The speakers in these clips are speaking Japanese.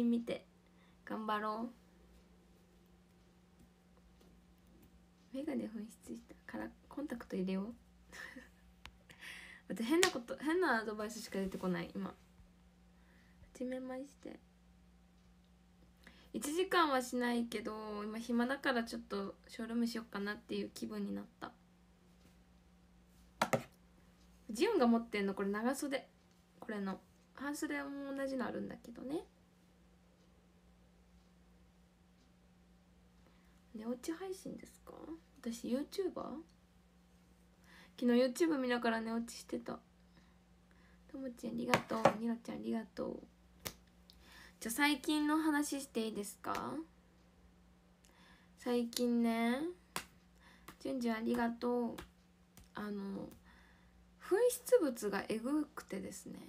真見て頑張ろう。メガネ紛失したからコンタクト入れようだって変なアドバイスしか出てこない今。はじめまして。1時間はしないけど今暇だからちょっとショールームしよっかなっていう気分になった。ジオンが持ってんのこれ長袖、これの半袖も同じのあるんだけどね。寝落ち配信ですか？私 YouTuber？ 昨日 YouTube 見ながら寝落ちしてた。ともちゃんありがとう、ニロちゃんありがとう。じゃあ最近の話していいですか？最近ね、じゅんじゅんありがとう。紛失物がえぐくてですね、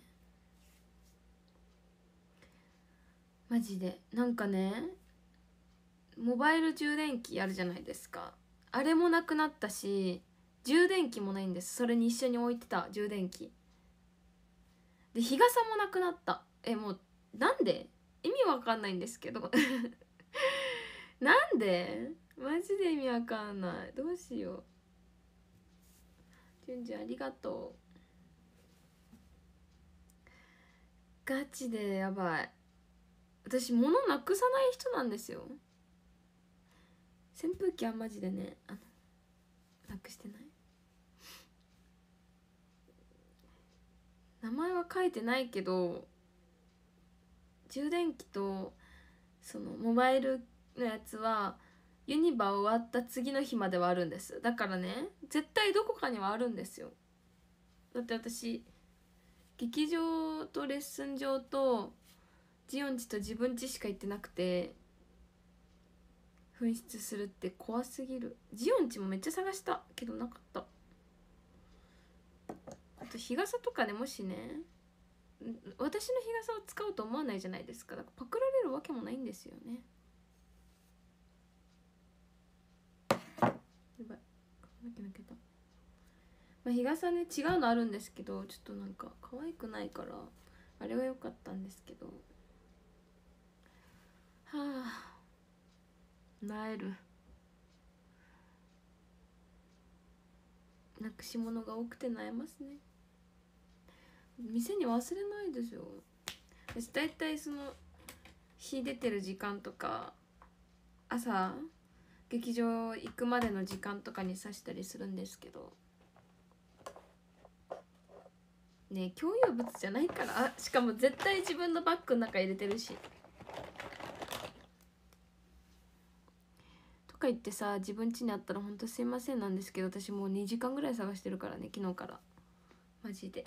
マジでなんかね、モバイル充電器あるじゃないですか。あれもなくなったし充電器もないんです。それに一緒に置いてた充電器で日傘もなくなった。もうなんで意味わかんないんですけどなんでマジで意味わかんない。どうしよう。じゅんじゅんありがとう。ガチでやばい。私物なくさない人なんですよ。扇風機はマジでね、なくしてない。名前は書いてないけど充電器とそのモバイルのやつはユニバ終わった次の日まではあるんです。だからね絶対どこかにはあるんですよ。だって私劇場とレッスン場とジオンチと自分家しか行ってなくて、紛失するって怖すぎる。ジオンチもめっちゃ探したけどなかった。あと日傘とかね、もしね私の日傘を使おうと思わないじゃないですか。だからパクられるわけもないんですよね。やばい、抜けた。まあ、日傘ね違うのあるんですけどちょっとなんか可愛くないからあれは良かったんですけど、はあなえる。なくし物が多くて悩ますね。店に忘れないですよ。私大体その日出てる時間とか朝劇場行くまでの時間とかに刺したりするんですけどね、共有物じゃないから。しかも絶対自分のバッグの中入れてるしとか言ってさ、自分家にあったらほんとすいませんなんですけど、私もう2時間ぐらい探してるからね、昨日からマジで。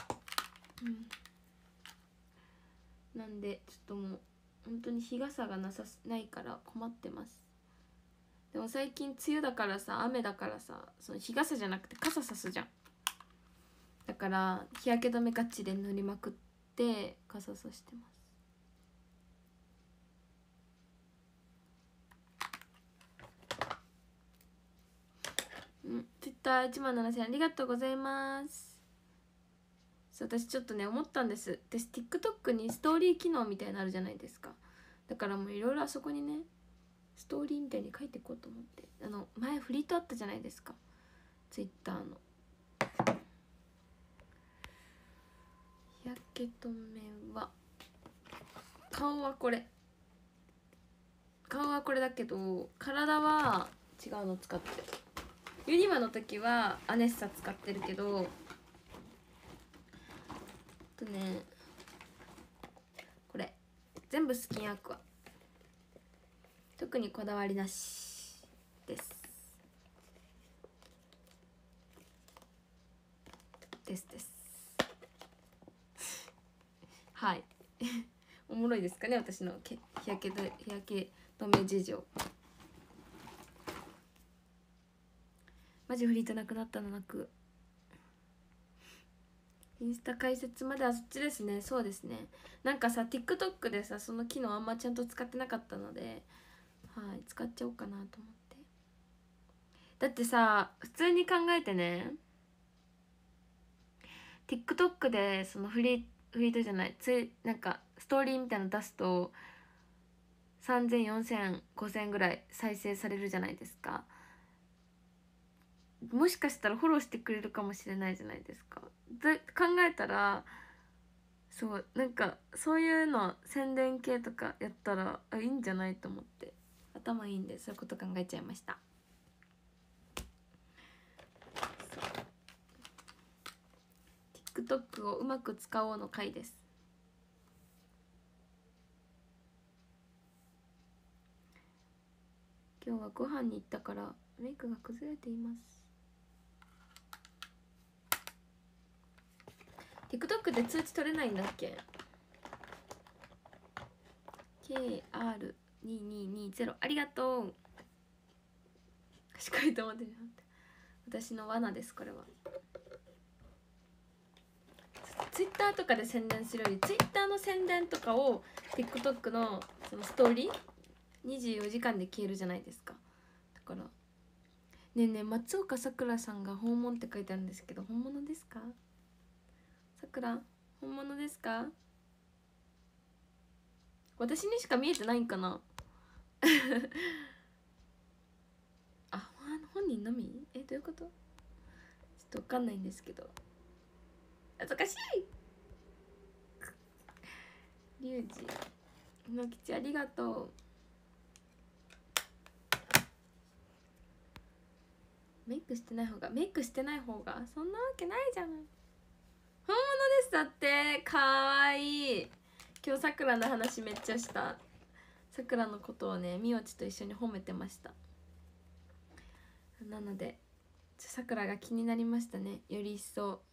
なんでちょっともう本当に日傘がないから困ってます。でも最近梅雨だからさ、雨だからさ、その日傘じゃなくて傘さすじゃん。だから日焼け止めガチで塗りまくって傘さしてます。Twitter1万7000ありがとうございます。そう、私ちょっとね思ったんです。私 TikTok にストーリー機能みたいなのあるじゃないですか。だからもういろいろあそこにねストーリーみたいに書いていこうと思って。前フリートあったじゃないですか、 Twitter の。日焼け止めは顔はこれだけど体は違うの使ってる。ユニバの時はアネッサ使ってるけど、これ全部スキンアクア、特にこだわりなしですはいおもろいですかね、私の日焼け止め事情。マジフリートなくなったのなく。インスタ解説まではそっちですね。そうですね。なんかさ TikTok でさその機能あんまちゃんと使ってなかったので、はい、使っちゃおうかなと思って。だってさ普通に考えてね、 TikTok でそのフリートじゃないなんかストーリーみたいなの出すと3000、4000、5000ぐらい再生されるじゃないですか。もしかしたらフォローしてくれるかもしれないじゃないですか。で考えたら、そうなんかそういうの宣伝系とかやったらいいんじゃないと思って、頭いいんでそういうこと考えちゃいました。TikTok をうまく使おうの回です。今日はご飯に行ったからメイクが崩れています。 TikTok で通知取れないんだっけ。 KR2220 ありがとう。賢いと思ってる。私の罠ですこれは。Twitter とかで宣伝するより Twitter の宣伝とかを TikTok のそのストーリー24時間で消えるじゃないですか。だからねえねえ、松岡さくらさんが訪問って書いてあるんですけど、本物ですか？さくら本物ですか？私にしか見えてないんかなあ、本人のみ？どういうこと？ちょっとわかんないんですけど。恥ずかしい。リュウジのきちありがとう。メイクしてない方がそんなわけないじゃない。本物ですだって。かわいい。今日さくらの話めっちゃした。さくらのことをね、みおちと一緒に褒めてました。なのでさくらが気になりましたね、より一層。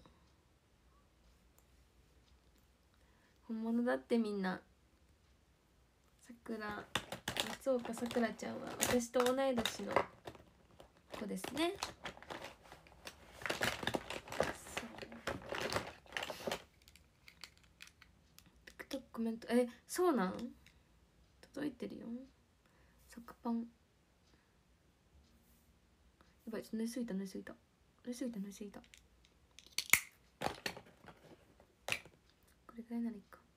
本物だって。みんなさくら、松岡さくらちゃんは私と同い年の子ですね。TikTok コメントそうなん？届いてるよ。食パンやばい、ちょっと寝すぎた。これぐらいならいいか。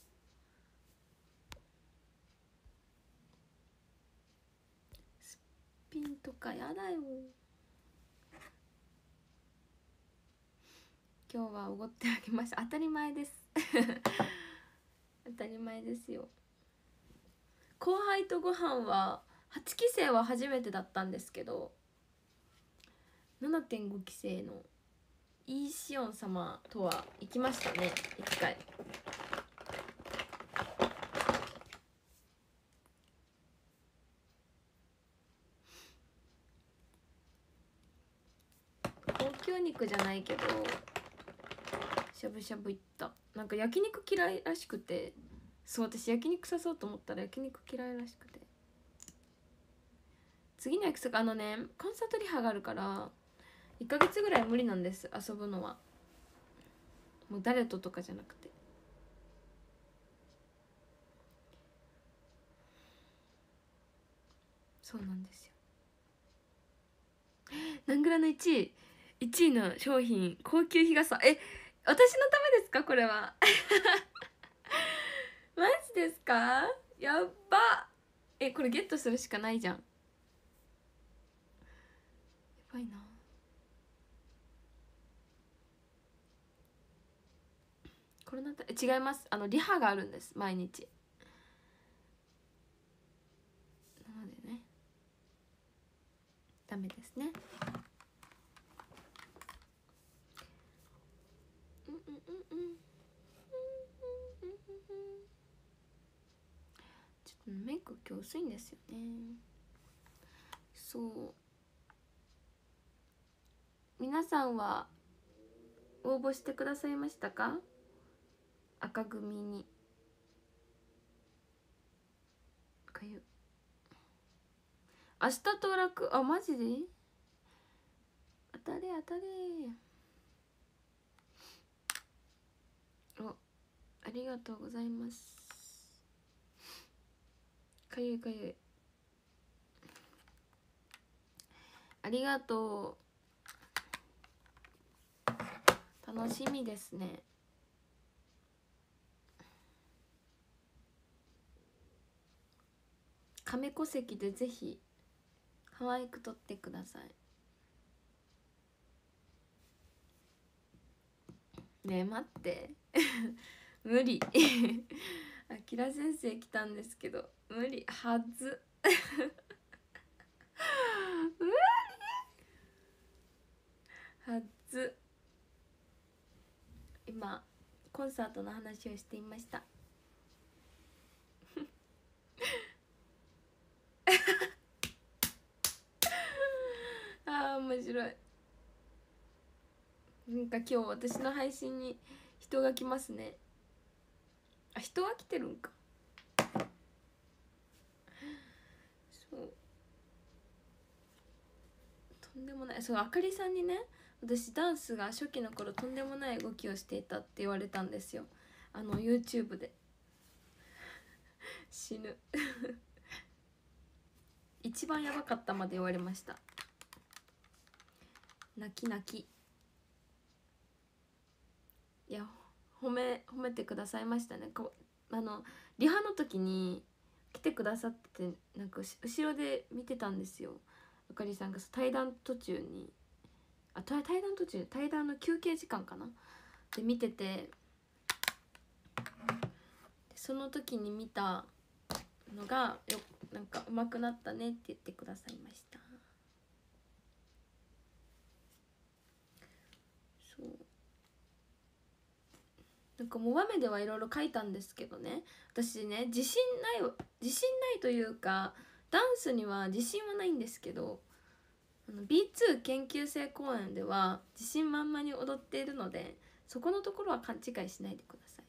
すっぴんとかやだよ。今日はおごってあげました。当たり前です当たり前ですよ。後輩とご飯は8期生は初めてだったんですけど、7.5 期生のイーシオン様とは行きましたね、1回。高級肉じゃないけどしゃぶしゃぶ行った。なんか焼肉嫌いらしくて、そう、私焼肉誘おうと思ったら焼肉嫌いらしくて、次の約束コンサートリハがあるから1ヶ月ぐらい無理なんです、遊ぶのは。もう誰ととかじゃなくて。そうなんですよ。ナングラの1位の商品、高級日傘。私のためですかこれはマジですか？やっば。これゲットするしかないじゃん。やばいな。コロナ違います。リハがあるんです毎日。なのでね、ダメですね。ちょっとメイク今日薄いんですよね。そう、皆さんは応募してくださいましたか？赤組に。かゆ。明日当落。あ、マジで当たれ。ありがとうございます。かゆい。ありがとう。楽しみですね。 亀戸籍でぜひ可愛く撮ってください。ねえ待って無理あきら先生来たんですけど無理はず無理はず。今コンサートの話をしていましたあー面白い。なんか今日私の配信に人が来ますね。あ、人は来てるんか。そうとんでもない。そうあかりさんにね、私ダンスが初期の頃とんでもない動きをしていたって言われたんですよ、YouTube で死ぬ一番やばかったまで言われました。泣き泣き。いや褒めてくださいましたね。リハの時に来てくださってて、なんか後ろで見てたんですよ、あかりさんが対談途中に、対談の休憩時間かなで見てて、その時に見たのがなんか上手くなったねって言ってくださいました。そうなんかモバメではいろいろ書いたんですけどね、私ね自信ないというか、ダンスには自信はないんですけど、B2 研究生公演では自信満々に踊っているので、そこのところは勘違いしないでくださ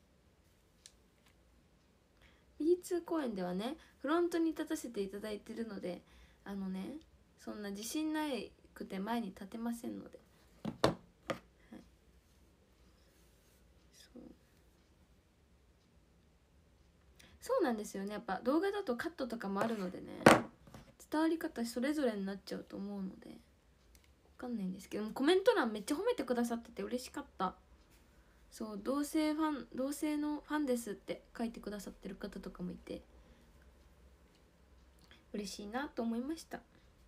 い。 B2 公演ではねフロントに立たせていただいているので、そんな自信ないくて前に立てませんので、はい、そうなんですよね。やっぱ動画だとカットとかもあるのでね、伝わり方それぞれになっちゃうと思うので分かんないんですけども、コメント欄めっちゃ褒めてくださってて嬉しかった。そう同性のファンですって書いてくださってる方とかもいて嬉しいなと思いました。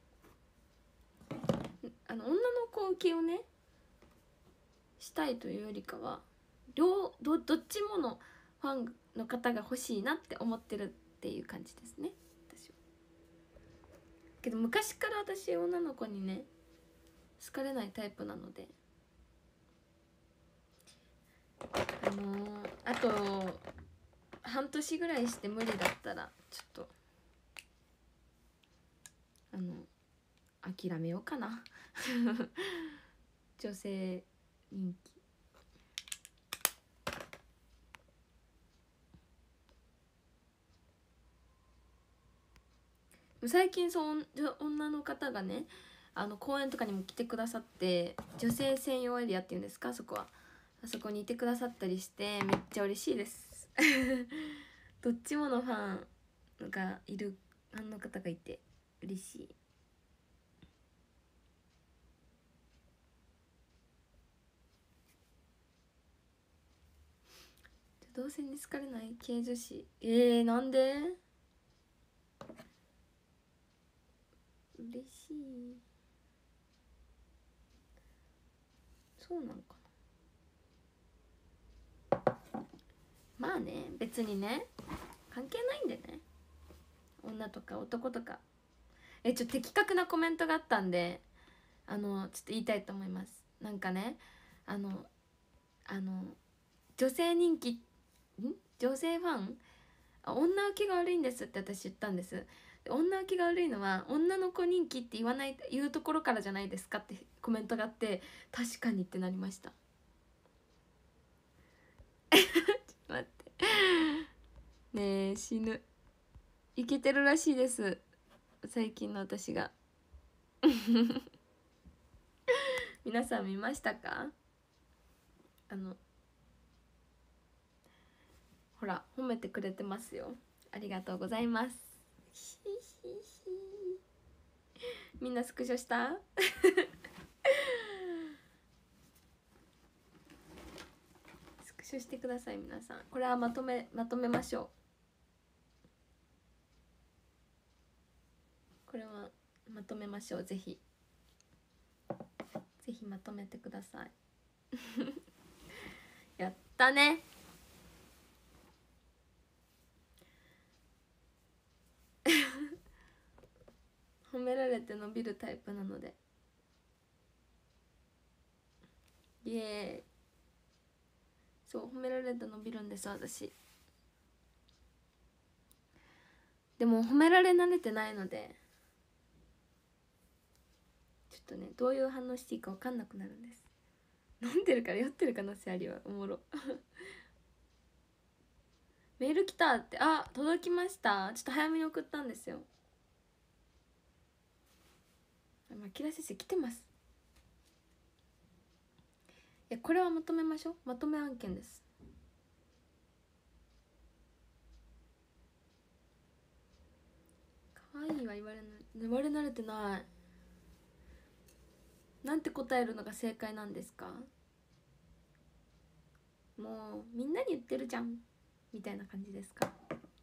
女の子受けをねしたいというよりかは、どっちものファンの方が欲しいなって思ってるっていう感じですね、私は。けど昔から私女の子にね好かれないタイプなので、あと半年ぐらいして無理だったらちょっと諦めようかな女性人気。最近女の方がね公演とかにも来てくださって、女性専用エリアっていうんですか、そこはあそこにいてくださったりしてめっちゃ嬉しいですどっちものファンがいるファンの方がいて嬉しい。同性に好かれない系女子、なんで？嬉しい。そうなんかな。まあね別にね関係ないんでね、女とか男とか。ちょっと的確なコメントがあったんでちょっと言いたいと思います。なんかねあの女性人気女性ファン女受けが悪いんですって私言ったんです。女受けが悪いのは女の子人気って言うところからじゃないですかってコメントがあって、確かにってなりましたちょっと待ってねえ死ぬ。イケてるらしいです最近の私が皆さん見ましたか？ほら褒めてくれてますよ。ありがとうございますみんなスクショしたスクショしてください皆さん。これはまとめましょこれはまとめましょう。ぜひぜひまとめてくださいやったね。褒められて伸びるタイプなので、イエーイ。そう褒められて伸びるんです私。でも褒められ慣れてないのでちょっとね、どういう反応していいか分かんなくなるんです。飲んでるから酔ってる可能性ありはおもろメール来たって。あ、届きました。ちょっと早めに送ったんですよ。牧田先生来てます。いやこれはまとめましょう。まとめ案件です。可愛いは言われ慣れてない。なんて答えるのが正解なんですか？もうみんなに言ってるじゃんみたいな感じですか？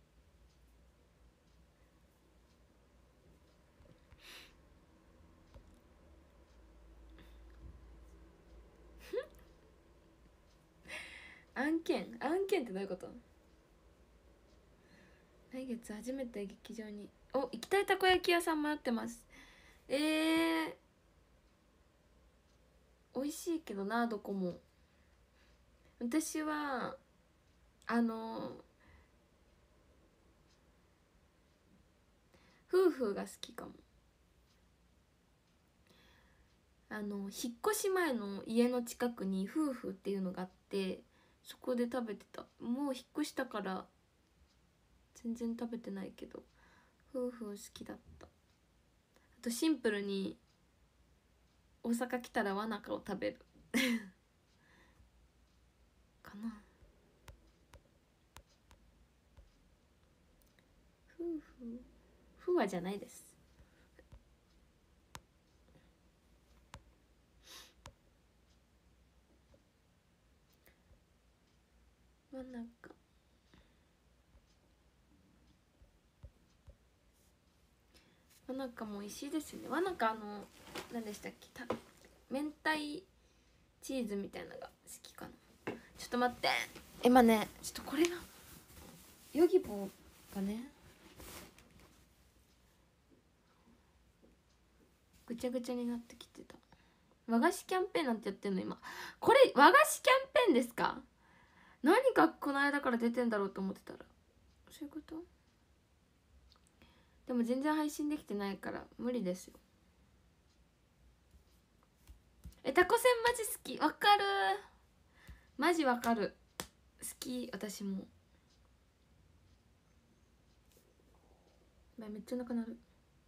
案件ってどういうこと？来月初めて劇場に行きたいたこ焼き屋さん迷ってます。美味しいけどな、どこも。私は夫婦が好きかも。引っ越し前の家の近くに夫婦っていうのがあって、そこで食べてた。もう引っ越したから全然食べてないけど夫婦好きだった。あとシンプルに大阪来たらわなかを食べるかな。夫婦ふわじゃないです。わなかわなかも美味しいですよね。わなか何でしたっけ、明太チーズみたいなのが好きかな。ちょっと待って、今ねちょっとこれがヨギボーがねぐちゃぐちゃになってきてた。和菓子キャンペーンなんてやってんの今。これ和菓子キャンペーンですか？何かこの間から出てんだろうと思ってたらそういうこと。でも全然配信できてないから無理ですよ。タコせんマジ好き。わかる、マジわかる。好き私も。めっちゃなくなる。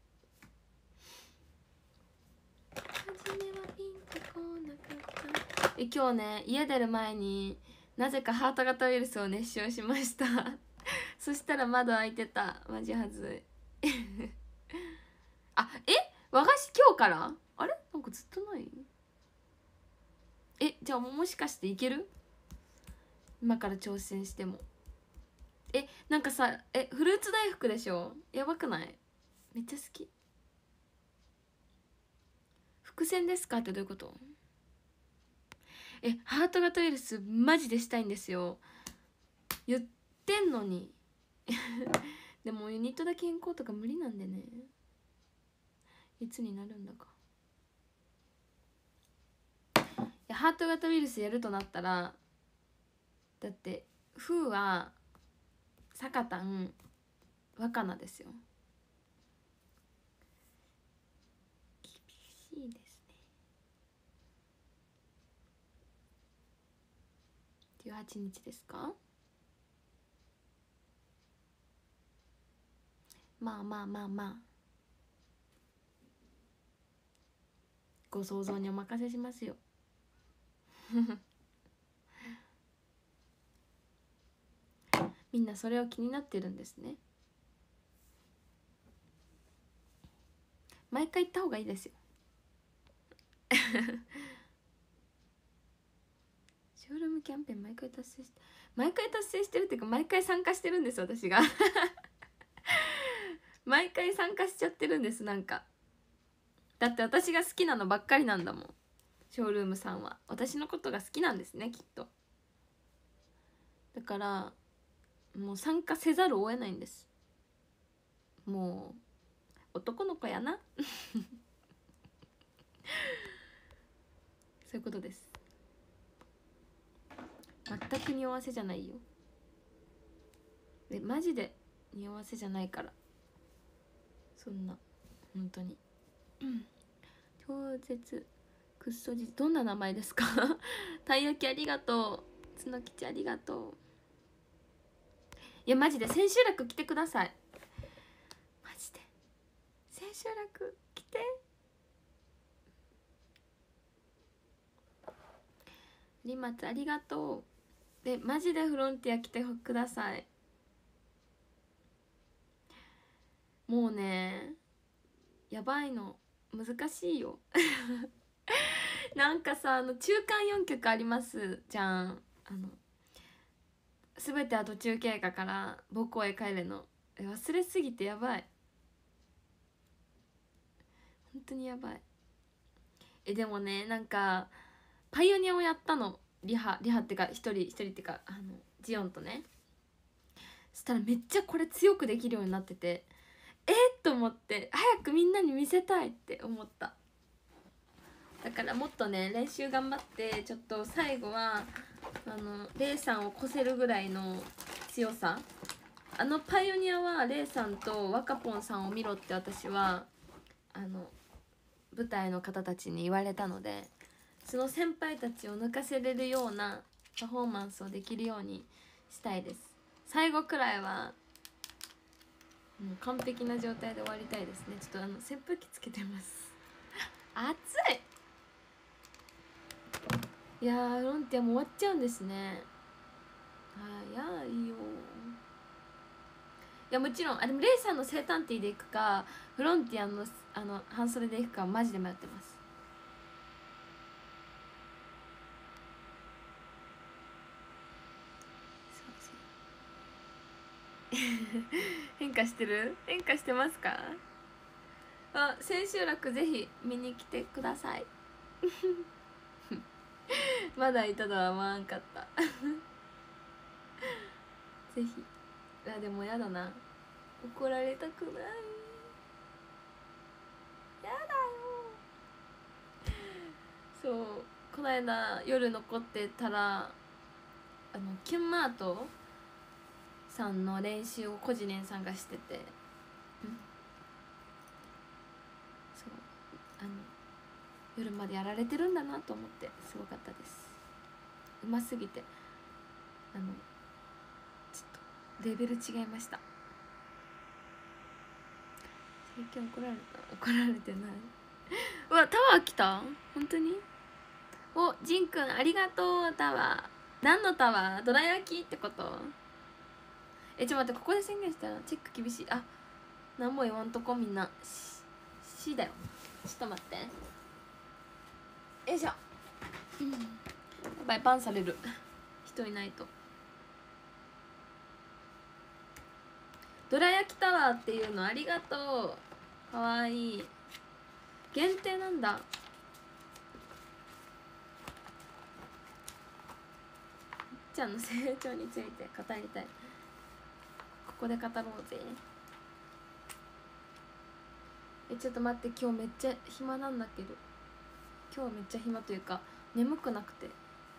初めはピンとこなかった。今日ね家出る前になぜかハート型ウイルスを熱唱しましたそしたら窓開いてた。マジはずいあ、和菓子今日から？あれなんかずっとない？じゃあもしかしていける？今から挑戦しても。なんかさ、フルーツ大福でしょ？やばくない？めっちゃ好き。伏線ですかってどういうこと？ハート型ウイルスマジでしたいんですよ。言ってんのにでもユニットだけ変更とか無理なんでね。いつになるんだか。いやハート型ウイルスやるとなったら、だってフーはサカタン若菜ですよ。厳しいですね。18日ですか？まあまあまあまあ、ご想像にお任せしますよみんなそれを気になってるんですね。毎回行った方がいいですよショールームキャンペーン毎回達成してるっていうか毎回参加してるんです私が毎回参加しちゃってるんです。なんかだって私が好きなのばっかりなんだもん。ショールームさんは私のことが好きなんですね、きっと。だからもう参加せざるを得ないんです。もう男の子やなそういうことです。全く匂わせじゃないよ。マジで匂わせじゃないから。そんな本当に超絶くっそじ、どんな名前ですかたい焼きありがとう、つのきちありがとう。いやマジで千秋楽来てください。マジで千秋楽来て。リマツありがとう。でマジでフロンティア来てください。もうねやばいの、難しいよなんかさ、中間4曲ありますじゃん。全ては途中経過から母校へ帰れの、忘れすぎてやばい、本当にやばい。でもね、なんかパイオニアをやったの、リハってか一人ってかジオンとね。そしたらめっちゃこれ強くできるようになってて、と思って早くみんなに見せたいって思った。だからもっとね練習頑張って、ちょっと最後はレイさんを越せるぐらいの強さ。パイオニアはレイさんと若ポンさんを見ろって私は舞台の方たちに言われたので、その先輩たちを抜かせれるようなパフォーマンスをできるようにしたいです。最後くらいはもう完璧な状態で終わりたいですね。ちょっと扇風機つけてます暑い。いやーロンティアも終わっちゃうんですね。早いよ。いやもちろんでもレイさんの生誕ティーで行くかフロンティアの半袖で行くかマジで迷ってます。変化してる？変化してますか？千秋楽ぜひ見に来てくださいまだいたとは思わんかったぜひ。でもやだな、怒られたくない。やだよ。そうこの間夜残ってたらキュンマートさんの練習をコジネンさんがしてて、そう夜までやられてるんだなと思ってすごかったです。うますぎてちょっとレベル違いました。最近怒られてないうわタワー来た本当に。おジンくんありがとう。タワー何のタワー？どら焼きってこと？ちょっと待って、ここで宣言したらチェック厳しい。何も言わんとこみんな。しだよ。ちょっと待ってよいしょ。やばいバンされる人いないと。どら焼きタワーっていうのありがとう。かわいい。限定なんだ。ちゃんの成長について語りたい。ここで語ろうぜ。ちょっと待って、今日めっちゃ暇なんだけど。今日めっちゃ暇というか眠くなくて。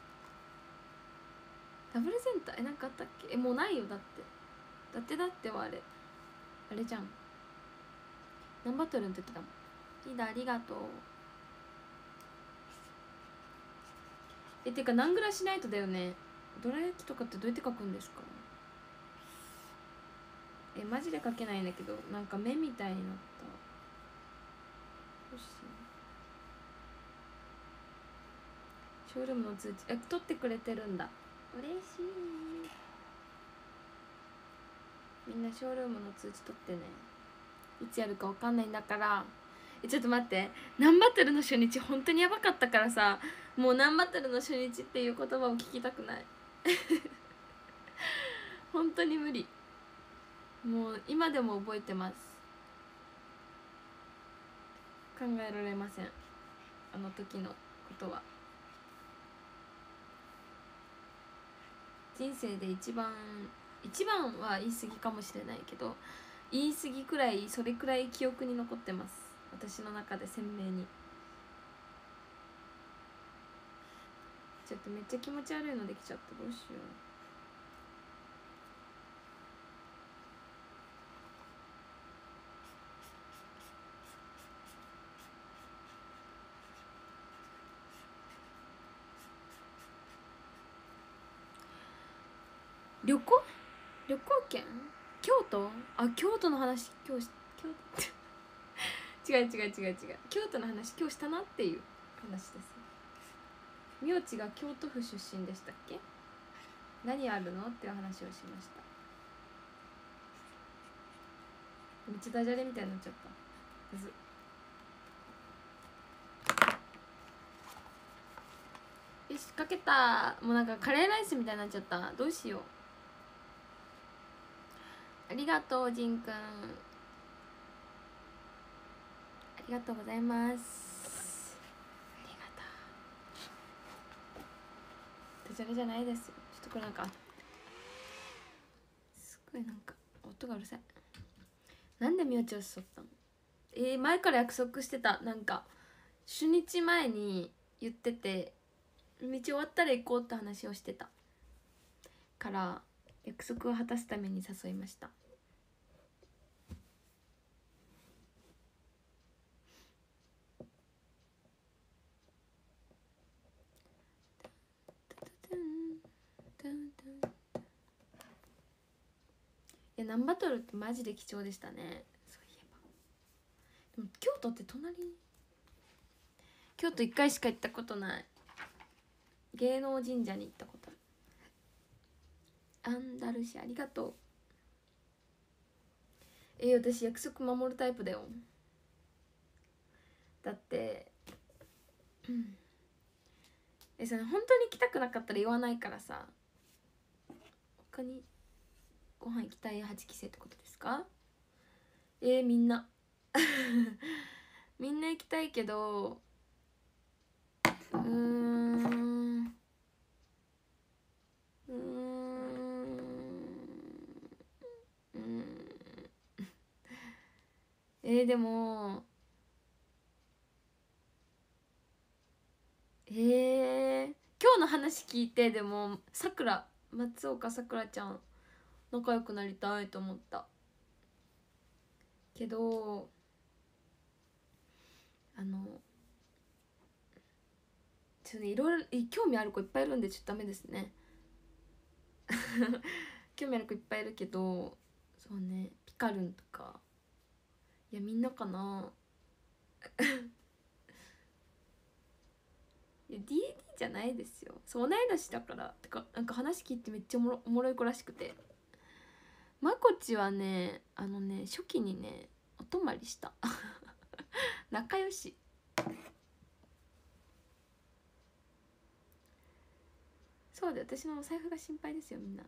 ダブルセンターなんかあったっけ？もうないよ。だってはあれじゃん。何バトルの時だもん。リーダーありがとう。てか何ぐらいしないとだよね。どら焼きとかってどうやって書くんですか？マジで書けないんだけど、なんか目みたいになった。どうしよう。ショールームの通知取ってくれてるんだ。嬉しい。みんなショールームの通知取ってね。いつやるか分かんないんだから。ちょっと待って、ナンバトルの初日本当にやばかったからさ、もうナンバトルの初日っていう言葉を聞きたくない本当に無理。もう今でも覚えてます。 考えられません、あの時のことは。人生で一番は言い過ぎかもしれないけど、言い過ぎくらい、それくらい記憶に残ってます、私の中で鮮明に。ちょっとめっちゃ気持ち悪いのできちゃった、どうしよう。旅行券、京都、あ、京都の話今日京都違う京都の話今日したなっていう話です。名字が京都府出身でしたっけ、何あるのっていう話をしました。めっちゃダジャレみたいになっちゃった。はずよし、かけた。もうなんかカレーライスみたいになっちゃった。どうしよう。ありがとう、ジンくん。ありがとうございます。ありがとう。ダジャレじゃないですよ。ちょっとこれなんかすごいなんか音がうるさい。なんで名字を誘ったの。前から約束してた。なんか初日前に言ってて、道終わったら行こうって話をしてたから約束を果たすために誘いました。いや、ナンバトルってマジで貴重でしたね。そういえば。でも京都って隣に、京都1回しか行ったことない。芸能神社に行ったことある。アンダルシア、ありがとう。私約束守るタイプだよ。だってその本当に行きたくなかったら言わないからさ。他にご飯行きたい8期生ってことですか。みんなみんな行きたいけど、でも今日の話聞いて、でも松岡さくらちゃん仲良くなりたいと思ったけど、ちょっといろいろ興味ある子いっぱいいるんでちょっとダメですね興味ある子いっぱいいるけど、そうね、ピカルンとか、いやみんなかないや DD じゃないですよ。そう同い年だから。てかなんか話聞いてめっちゃおもろい子らしくて、まこちはね、初期にねお泊まりした仲良し。そうで、私のお財布が心配ですよみんな。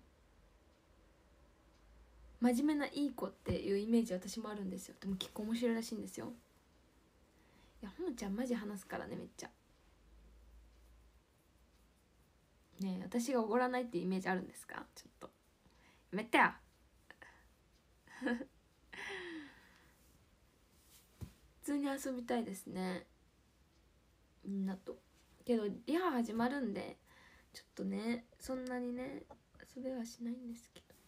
真面目ないい子っていうイメージ私もあるんですよ。でも結構面白いらしいんですよ。いや、ほのちゃんマジ話すからね、めっちゃね。私がおごらないっていうイメージあるんですか。ちょっとやめてよ普通に遊びたいですね、みんなと。けどリハ始まるんでちょっとね、そんなにね遊べはしないんですけど、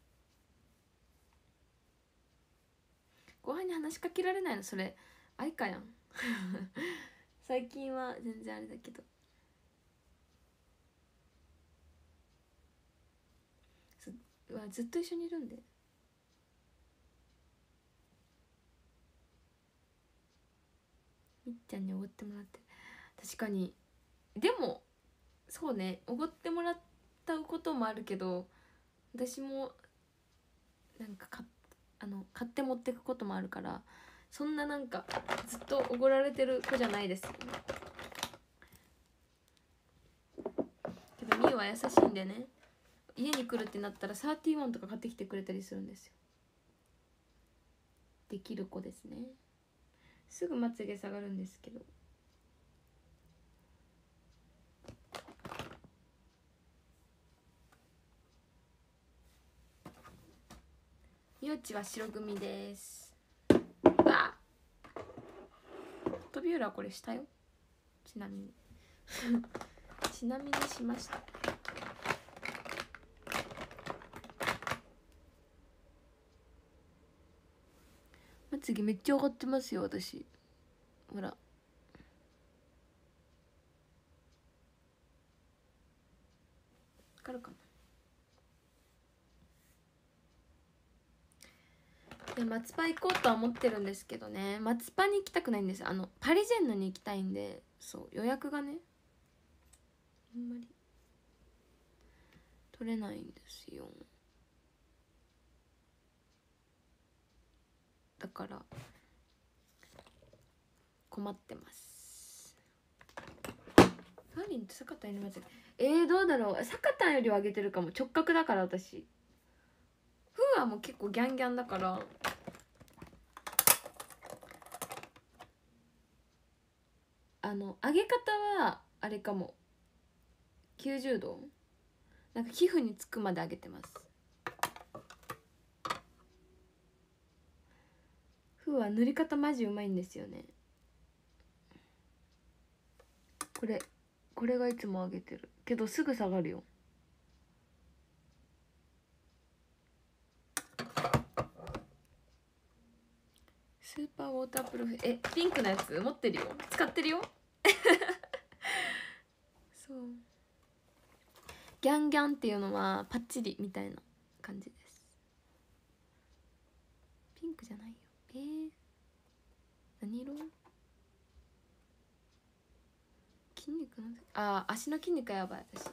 後輩に話しかけられないのそれ愛かやん最近は全然あれだけど、ずっと一緒にいるんで。みっちゃんにおごってもらって、確かに。でもそうね、おごってもらったこともあるけど、私もなんか買って持ってくこともあるから、そんななんかずっとおごられてる子じゃないですよね。けどみーは優しいんでね、家に来るってなったら31とか買ってきてくれたりするんですよ。できる子ですね。 すぐまつげ下がるんですけど。みよちは白組です。あ、トビウラこれしたよ、ちなみにちなみにしました。まつげめっちゃ上がってますよ私。ほら、わかるかな。で松パ行こうとは思ってるんですけどね、松パに行きたくないんです。パリジェンヌに行きたいんで、そう予約がねあんまり取れないんですよ。だから困ってます。パーリンと坂田にまつげどうだろう。坂田よりは上げてるかも。直角だから私。フーはもう結構ギャンギャンだから、上げ方はあれかも、90度なんか皮膚につくまで上げてます。フーは塗り方マジうまいんですよね。これがいつも上げてるけどすぐ下がるよ。スーパーウォータープルーフ、ピンクのやつ持ってるよ、使ってるよそう、ギャンギャンっていうのはパッチリみたいな感じです。ピンクじゃないよ。何色？筋肉なんだ。足の筋肉やばい私。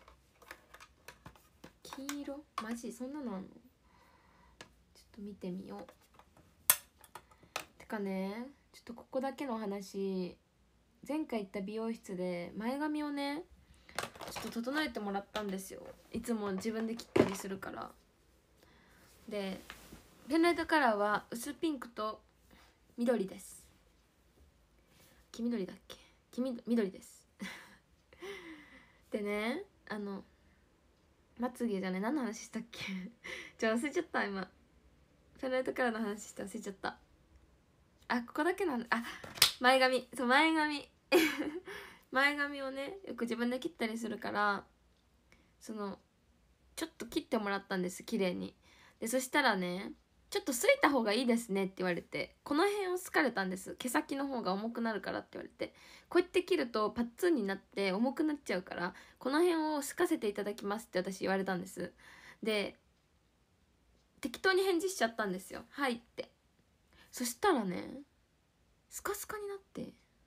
金色マジそんなのあんの？ちょっと見てみよう。てかね、ちょっとここだけの話、前回行った美容室で前髪をねちょっと整えてもらったんですよ。いつも自分で切ったりするから。でペンライトカラーは薄ピンクと緑です。黄緑だっけ？緑ですでね、まつげじゃね、何の話したっけ忘れちゃった今。ペンライトカラーの話して忘れちゃった。ここだけなんだ。前髪、そう前髪前髪をねよく自分で切ったりするから、ちょっと切ってもらったんです、綺麗に。でそしたらね、ちょっとすいた方がいいですねって言われて、この辺をすかれたんです。毛先の方が重くなるからって言われて、こうやって切るとパッツンになって重くなっちゃうから、この辺をすかせていただきますって私言われたんです。で適当に返事しちゃったんですよ、はいって。そしたらねスカスカになって、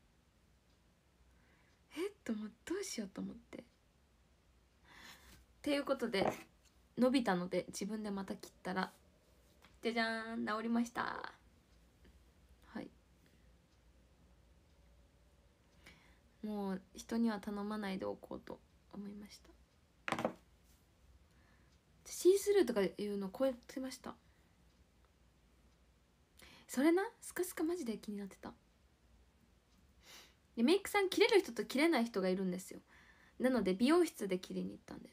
どうしようと思って、っていうことで伸びたので自分でまた切ったらじゃじゃーん、治りました。はい、もう人には頼まないでおこうと思いました。シースルーとかいうの超えてました。それな、スカスカマジで気になってた。でメイクさん切れる人と切れない人がいるんですよ。なので美容室で切りに行ったんです。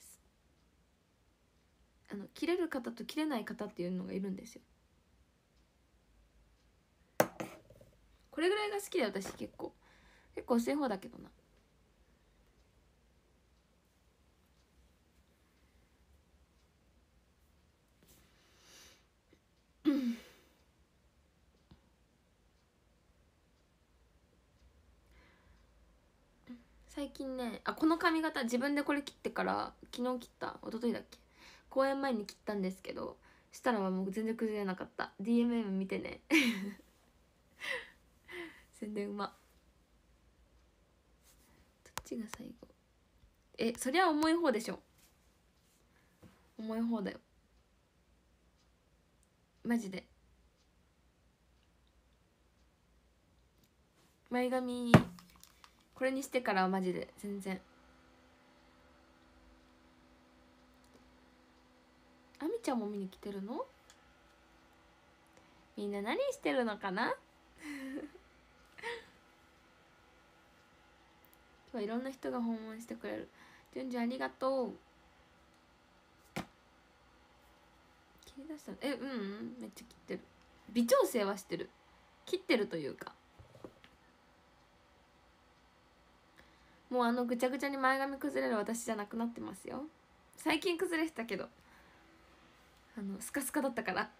切れる方と切れない方っていうのがいるんですよ。これぐらいが好きで私結構薄い方だけどな。最近ね、この髪型自分でこれ切ってから、昨日切った、一昨日だっけ、公演前に切ったんですけど、したらもう全然崩れなかった。 DMM 見てね宣伝うま。どっちが最後？そりゃ重い方でしょ。重い方だよマジで。前髪これにしてからはマジで全然。あみちゃんも見に来てるの？みんな何してるのかな今日はいろんな人が訪問してくれる。じゅんじゅんありがとう。切り出したのめっちゃ切ってる。微調整はしてる。切ってるというか、もうぐちゃぐちゃに前髪崩れる私じゃなくなってますよ。最近崩れてたけどスカスカだったから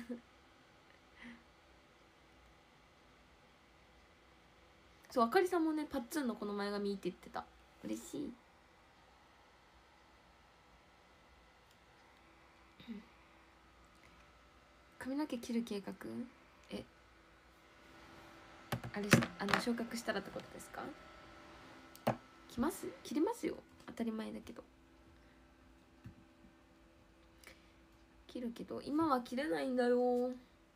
そう、あかりさんもねパッツンのこの前髪いいって言ってた。嬉しい。髪の毛切る計画、あれ昇格したらってことですか？切りますよ、当たり前だけど。切るけど今は切れないんだよ。こ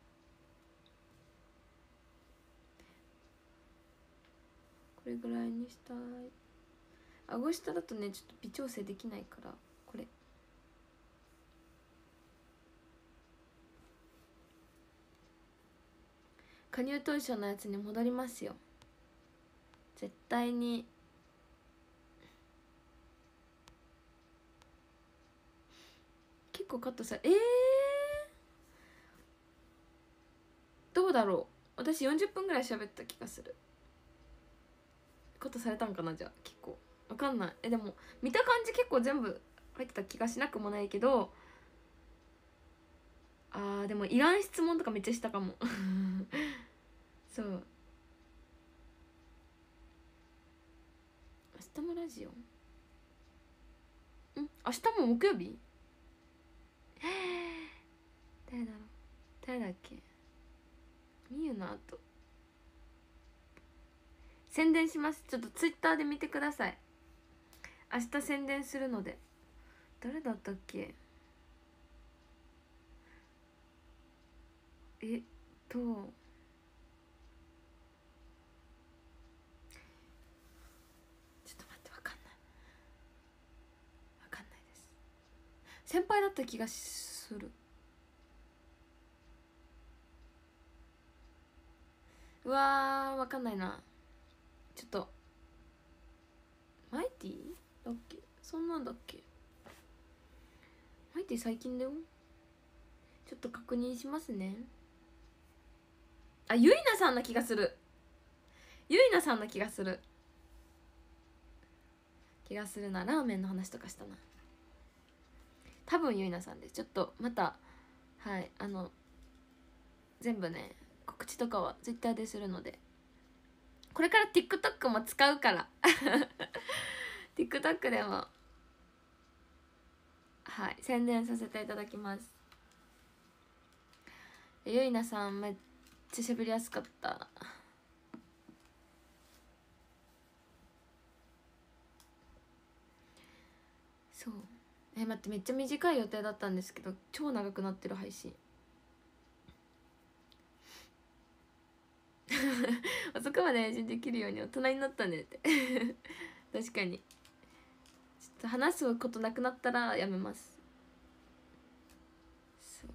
れぐらいにしたい。顎下だとねちょっと微調整できないから、これ加入当初のやつに戻りますよ、絶対に。結構カットされどうだろう、私40分ぐらい喋った気がする。カットされたんかな、じゃあ結構わかんない。でも見た感じ結構全部入ってた気がしなくもないけど、でもいらん質問とかめっちゃしたかもそう、明日もラジオ明日も木曜日誰だろう、誰だっけ、みゆの後宣伝します。ちょっとツイッターで見てください。明日宣伝するので。誰だったっけ、ちょっと待って、わかんないです。先輩だった気がする。うわー、わかんないな。ちょっとマイティだっけ、そんなんだっけ。マイティ最近だよ。ちょっと確認しますね。ゆいなさんな気がする。ゆいなさんな気がするな。ラーメンの話とかしたな。多分ゆいなさんです。ちょっとまたはい全部ね告知とかは Twitter でするので、これから TikTok も使うからTikTok でもはい宣伝させていただきます。ゆいなさんめっちゃしゃべりやすかった。そう待って、めっちゃ短い予定だったんですけど超長くなってる配信遅くまで配信できるように大人になったねって確かに。ちょっと話すことなくなったらやめます。そう、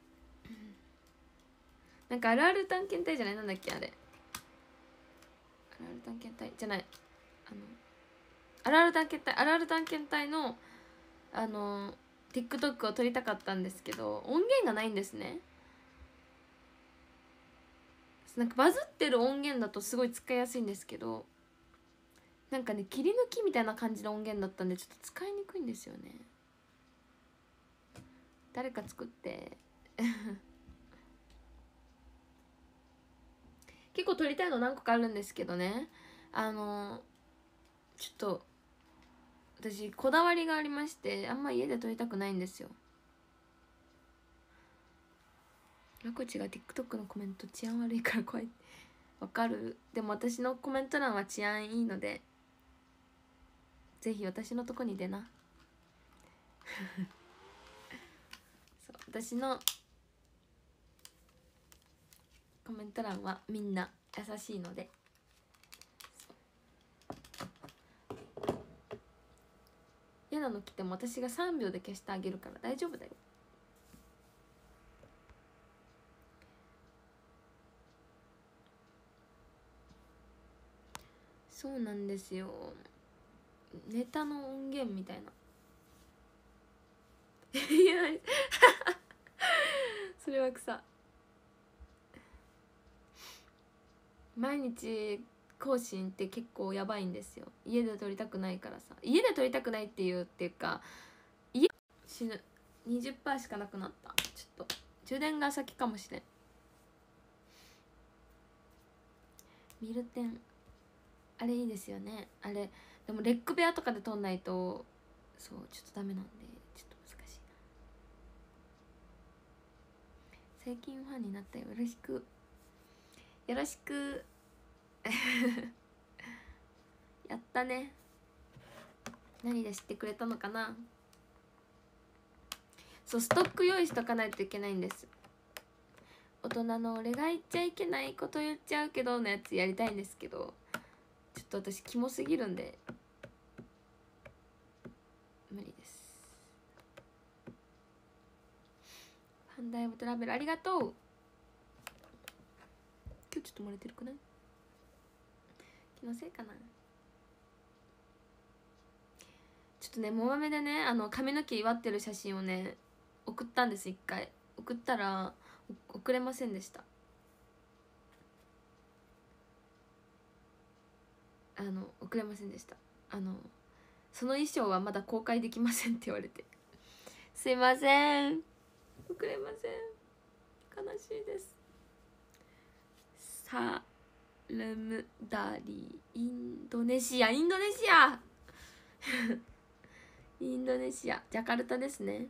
なんかあるある探検隊じゃない、なんだっけあれ、あるある探検隊じゃない、あるある探検隊、あるある探検隊のTikTok を撮りたかったんですけど音源がないんですね。なんかバズってる音源だとすごい使いやすいんですけど、なんかね切り抜きみたいな感じの音源だったんでちょっと使いにくいんですよね。誰か作って結構撮りたいの何個かあるんですけどね、ちょっと私こだわりがありまして、あんま家で撮りたくないんですよ。ラコチが TikTok のコメント治安悪いから怖い。わかる。でも私のコメント欄は治安いいのでぜひ私のとこに出なそう、私のコメント欄はみんな優しいので、嫌なの来ても私が3秒で消してあげるから大丈夫だよ。そうなんですよ。 ネタの音源みたいな。いやそれは草。毎日更新って結構やばいんですよ。家で撮りたくないからさ。家で撮りたくないっていうか、死ぬ。20% しかなくなった。ちょっと充電が先かもしれん。ミルテンあれいいですよね。あれでもレック部屋とかで撮んないと、そうちょっとダメなんで、ちょっと難しいな。最近ファンになったよ。よろしくよろしくやったね。何で知ってくれたのかな。そう、ストック用意しとかないといけないんです。大人の俺が言っちゃいけないこと言っちゃうけどのやつやりたいんですけど、ちょっと私キモすぎるんで無理です。ファンダイムトラベルありがとう。今日ちょっと漏れてるくない？気のせいかな。ちょっとね、モマメでね、髪の毛祝ってる写真をね送ったんです。1回送ったら送れませんでした。送れませんでした。その衣装はまだ公開できませんって言われて、すいません、送れません。悲しいです。サルムダリインドネシアインドネシアインドネシアジャカルタですね。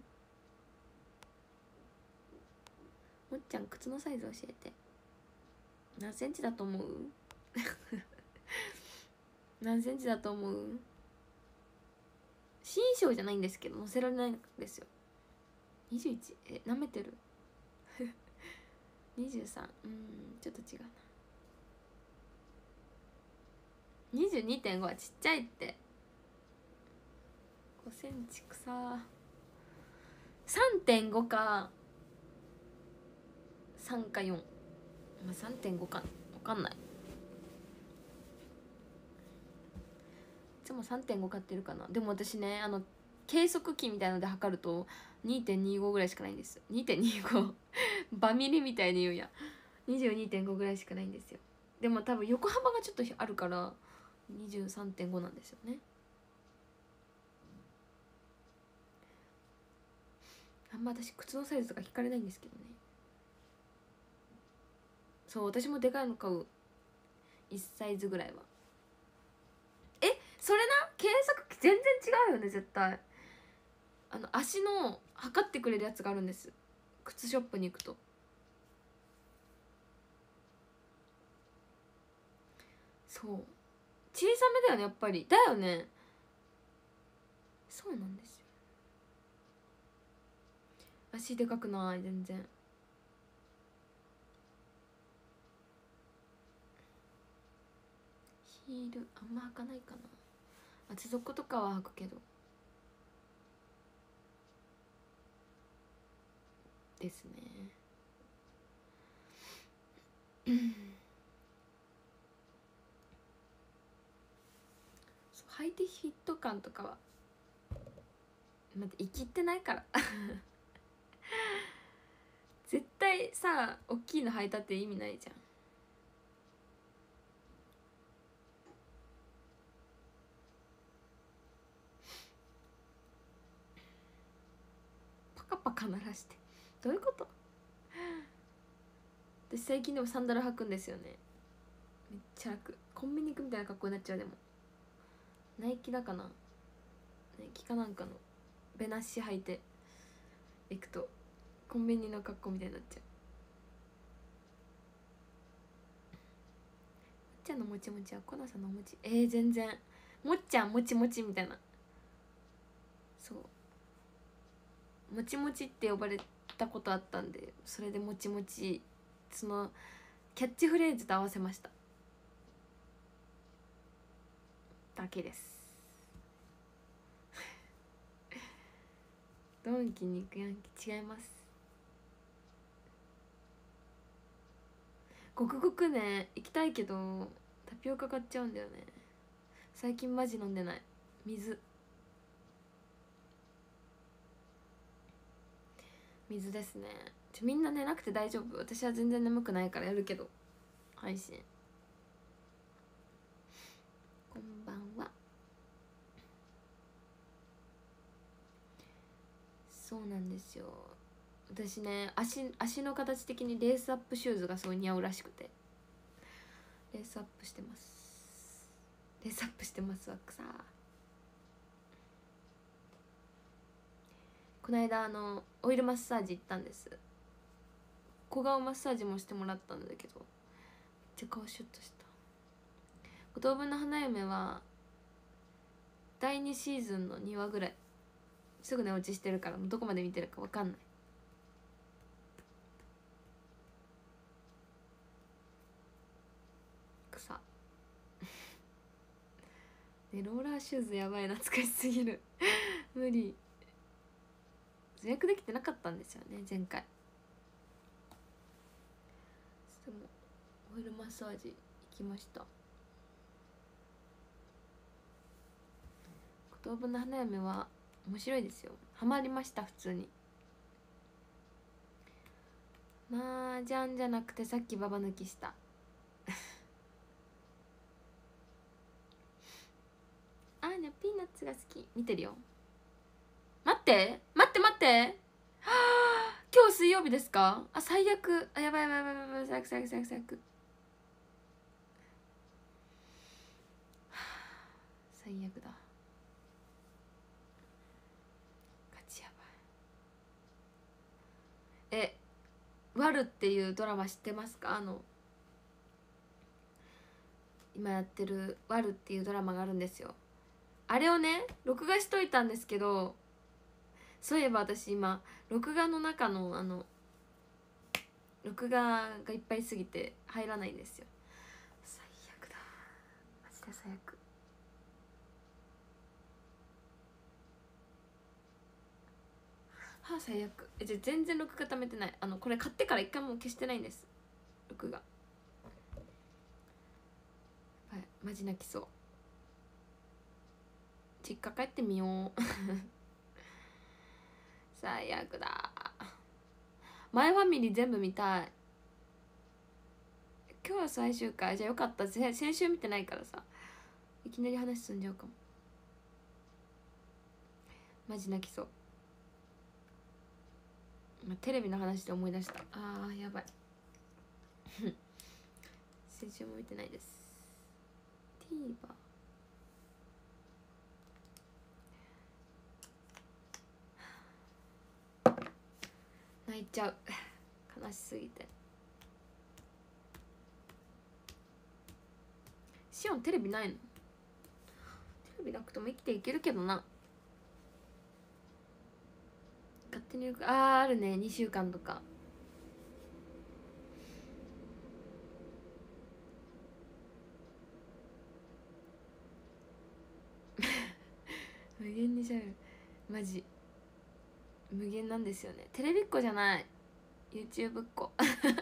もっちゃん靴のサイズ教えて。何センチだと思う何センチだと思う？新衣装じゃないんですけど載せられないんですよ。21？なめてる23？ちょっと違うな。22.5 はちっちゃいって。5センチ草。3.5 か3か4。まあ 3.5 か分かんない。いつも 3.5 買ってるかな。でも私ね、計測器みたいので測ると 2.25 ぐらいしかないんです。2.25 バミリみたいに言うや。22.5 ぐらいしかないんですよ。でも多分横幅がちょっとあるから 23.5 なんですよね。あんま私靴のサイズとか聞かれないんですけどね。そう、私もでかいの買う。1サイズぐらいは。それな、計測器全然違うよね絶対。足の測ってくれるやつがあるんです、靴ショップに行くと。そう、小さめだよねやっぱり。だよね。そうなんですよ。足でかくない全然。ヒールあんま履かないかな。厚底とかは履くけどですね履いてフィット感とかはまだ生きってないから絶対さ、大きいの履いたって意味ないじゃん。パカパカ鳴らしてどういうこと？私最近でもサンダル履くんですよね。めっちゃ楽。コンビニ行くみたいな格好になっちゃう。でもナイキだかな、ナイキかなんかのベナッシ履いて行くとコンビニの格好みたいになっちゃう。もっちゃんのもちもちはコナさんのお餅。全然もっちゃんもちもちみたいな。そうもちもちって呼ばれたことあったんで、それでもちもち、そのキャッチフレーズと合わせましただけですドンキに行くやんけ。違います。ごくごくね行きたいけどタピオカ買っちゃうんだよね。最近マジ飲んでない。 水ですね。みんな寝なくて大丈夫。私は全然眠くないからやるけど配信。こんばんは。そうなんですよ。私ね、足の形的にレースアップシューズがすごい似合うらしくて、レースアップしてます。レースアップしてますわさ。この間オイルマッサージ行ったんです。小顔マッサージもしてもらったんだけど、めっちゃ顔シュッとした。五等分の花嫁は第2シーズンの2話ぐらい、すぐ寝落ちしてるからどこまで見てるか分かんない。草ね、ローラーシューズやばい、懐かしすぎる無理。予約できてなかったんですよね前回。でもオイルマッサージ行きました。五等分の花嫁は面白いですよ。ハマりました。普通に麻雀じゃなくてさっきババ抜きしたアーニャピーナッツが好き。見てるよ。待って待って待って、はあ、今日水曜日ですか。あ、最悪。あ、やばいやばいやばいやばい、最悪最悪最悪最悪、最悪だ。ガチやばい。ワルっていうドラマ知ってますか？今やってるワルっていうドラマがあるんですよ。あれをね録画しといたんですけど、そういえば私今録画の中の録画がいっぱいすぎて入らないんですよ。最悪だ、マジで最悪。はあ、最悪。じゃあ全然録画貯めてない。これ買ってから一回も消してないんです、録画。はい、マジ泣きそう。実家帰ってみよう最悪だ。マイファミリー全部見たい。今日は最終回じゃあよかった。先週見てないからさ、いきなり話進んじゃうかも。マジ泣きそう。テレビの話で思い出した。あーやばい先週も見てないです。 TVer。 泣いちゃう悲しすぎて。シオンテレビないの？テレビなくても生きていけるけどな。勝手にあるね、2週間とか無限にしゃべる。マジ無限なんですよね。テレビっ子じゃない、 YouTube っ子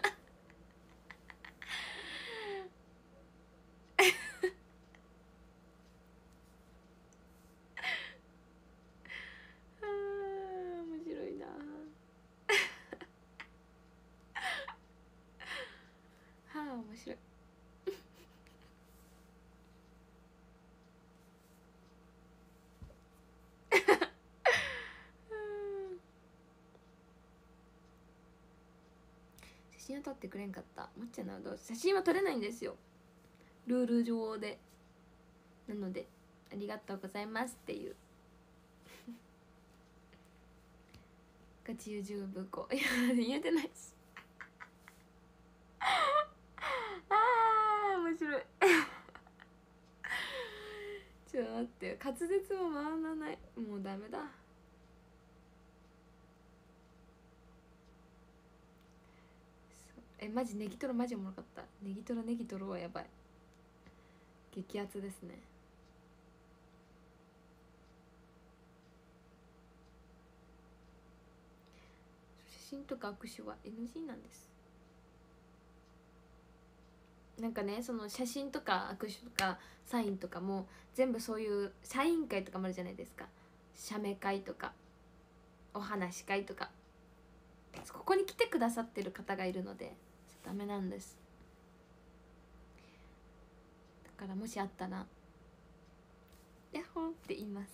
面白いなはあ面白い写真を撮ってくれんかった。もっちゃんなどう写真は撮れないんですよ、ルール上で。なのでありがとうございますっていうガチ YouTube 子いや言えてないし面白いちょっと待って、滑舌も回らない、もうダメだ。マジネギトロマジおもろかった。ネギトロはやばい、激アツですね。写真とか握手は NG なんです。 なんかね、その写真とか握手とかサインとかも全部そういうサイン会とかもあるじゃないですか。写メ会とかお話し会とか、ここに来てくださってる方がいるのでダメなんです。だからもしあったら「ヤッホー」って言います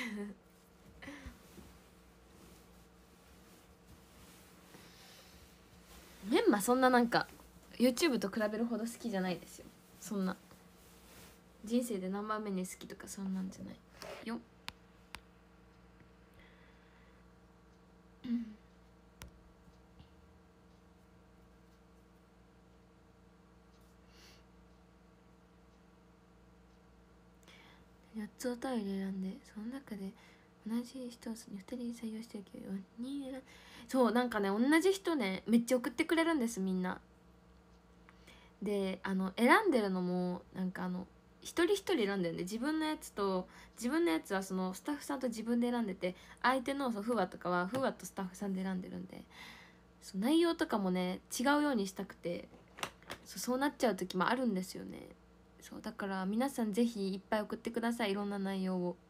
メンマそんななんか YouTube と比べるほど好きじゃないですよ。そんな人生で何番目に好きとかそんなんじゃないよ。8つお便り選んで、その中で同じ人を2人採用してるけど4人選ん、そうなんかね、同じ人ねめっちゃ送ってくれるんです、みんな。で選んでるのもなんか一人一人選んでるんで、自分のやつはそのスタッフさんと自分で選んでて、相手のフワとかはフワとスタッフさんで選んでるんで、そう内容とかもね違うようにしたくて、そうなっちゃう時もあるんですよね。そうだから皆さんぜひいっぱい送ってください、いろんな内容を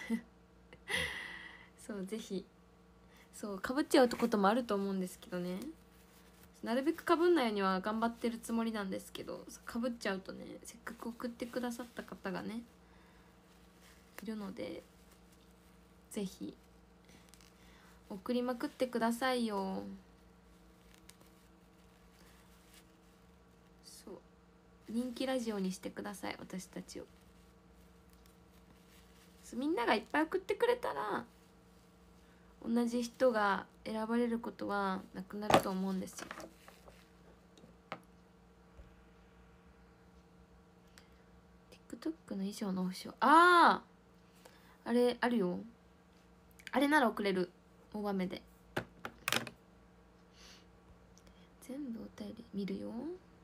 そうぜひ、そうかぶっちゃうこともあると思うんですけどね、なるべくかぶんないようには頑張ってるつもりなんですけど、かぶっちゃうとね、せっかく送ってくださった方がねいるので、ぜひ送りまくってくださいよ。そう人気ラジオにしてください、私たちを。みんながいっぱい送ってくれたら同じ人が選ばれることはなくなると思うんですよ。TikTok の衣装の保証、あれあるよ。あれなら送れる、大雨で。全部お便り見るよ。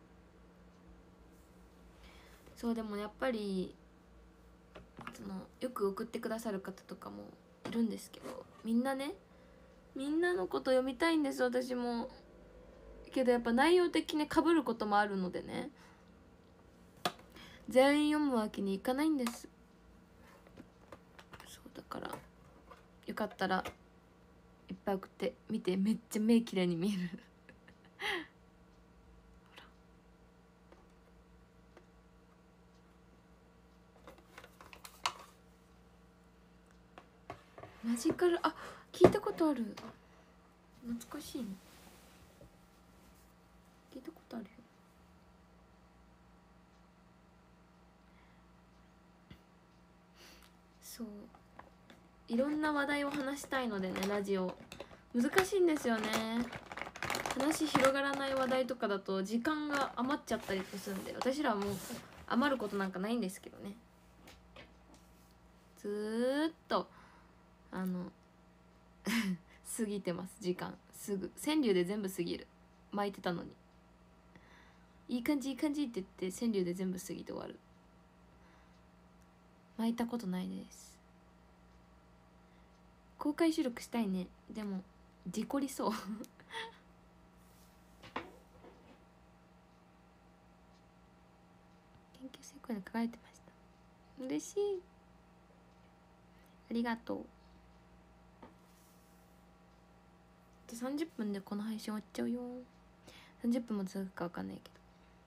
そうでもやっぱりよく送ってくださる方とかもいるんですけど、みんなのこと読みたいんです、私も。けどやっぱ内容的に被ることもあるのでね、全員読むわけにいかないんです。そうだからよかったらいっぱい送ってみて、めっちゃ目綺麗に見えるマジカル、聞いたことある、懐かしいの聞いたことあるよ。そういろんな話題を話したいのでね、ラジオ難しいんですよね。話広がらない話題とかだと時間が余っちゃったりするんで、私らはもう余ることなんかないんですけどね、ずーっと過ぎてます、時間すぐ。川柳で全部過ぎる、巻いてたのにいい感じいい感じって言って川柳で全部過ぎて終わる。巻いたことないです。公開収録したいね、でも事故りそう研究成功に書かれてました。嬉しい、ありがとう。30分でこの配信終わっちゃうよ。30分も続くか分かんないけど、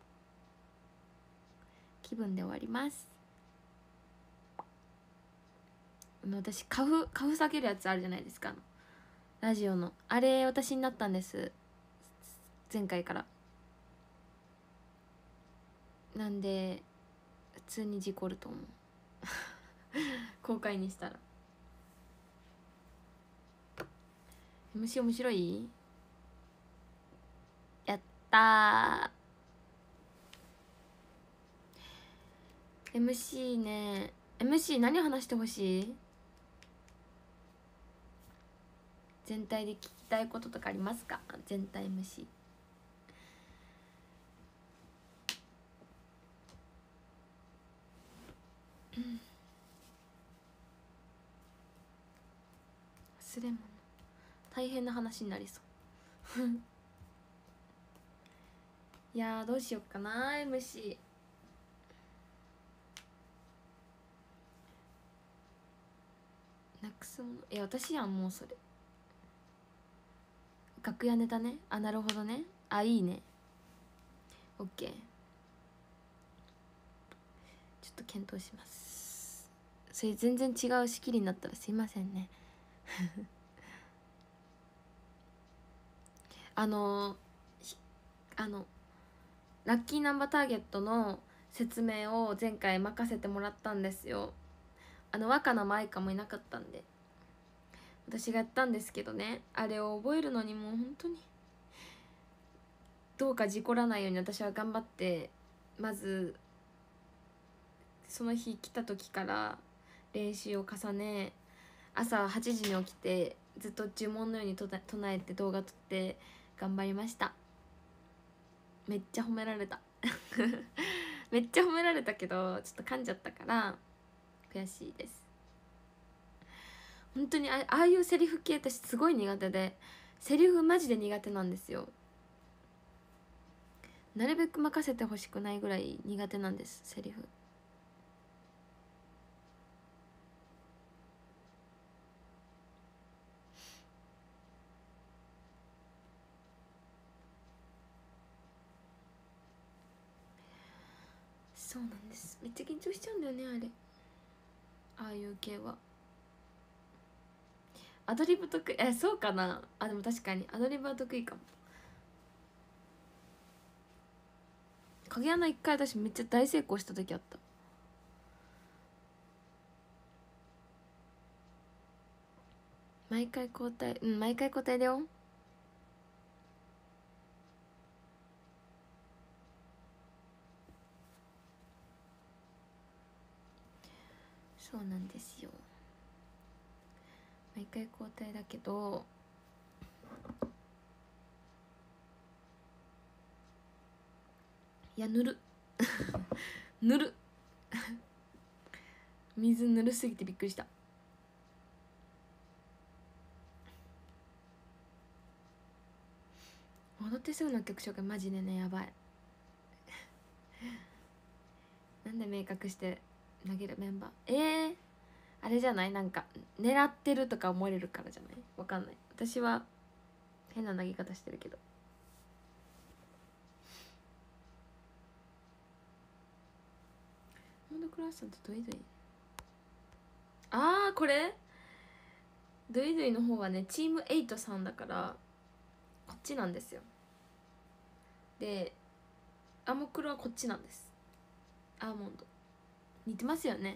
気分で終わります。私花粉避けるやつあるじゃないですか、ラジオのあれ私になったんです、前回から。なんで普通に事故ると思う公開にしたら。MC 面白い？やったー。 MC ね、 MC 何話してほしい？全体で聞きたいこととかありますか？全体 MC。忘れ物、大変な話になりそういやーどうしよっかな MC。 なくすもの、いや私やんもうそれ。楽屋ネタね。あ、なるほどね。あ、いいね。オッケー、ちょっと検討します。それ全然違う仕切りになったらすいませんね。あのあのラッキーナンバーターゲットの説明を前回任せてもらったんですよ。若菜舞香もいなかったんで私がやったんですけどね、あれを覚えるのにもう本当にどうか事故らないように私は頑張って、まずその日来た時から練習を重ね、朝8時に起きてずっと呪文のように唱えて動画撮って頑張りました。めっちゃ褒められためっちゃ褒められたけどちょっと噛んじゃったから悔しいです。本当にああいうセリフ系私すごい苦手で、セリフマジで苦手なんですよ。なるべく任せてほしくないぐらい苦手なんです、セリフ。そうなんです、めっちゃ緊張しちゃうんだよねあれ。ああいう系はアドリブ得意。そうかな。あ、でも確かにアドリブは得意かも。影穴一回私めっちゃ大成功した時あった。毎回交代、うん、毎回交代だよ。そうなんですよ、毎回交代だけどいやぬるぬる水ぬるすぎてびっくりした。踊ってすぐの曲紹介マジでねやばいなんで明確して投げるメンバー、あれじゃない、なんか狙ってるとか思われるからじゃない、わかんない。私は変な投げ方してるけど。モードクラスさんとドイドイ、これドイドイの方はねチーム8さんだからこっちなんですよ。でアモクロはこっちなんです。アーモンド似てますよね。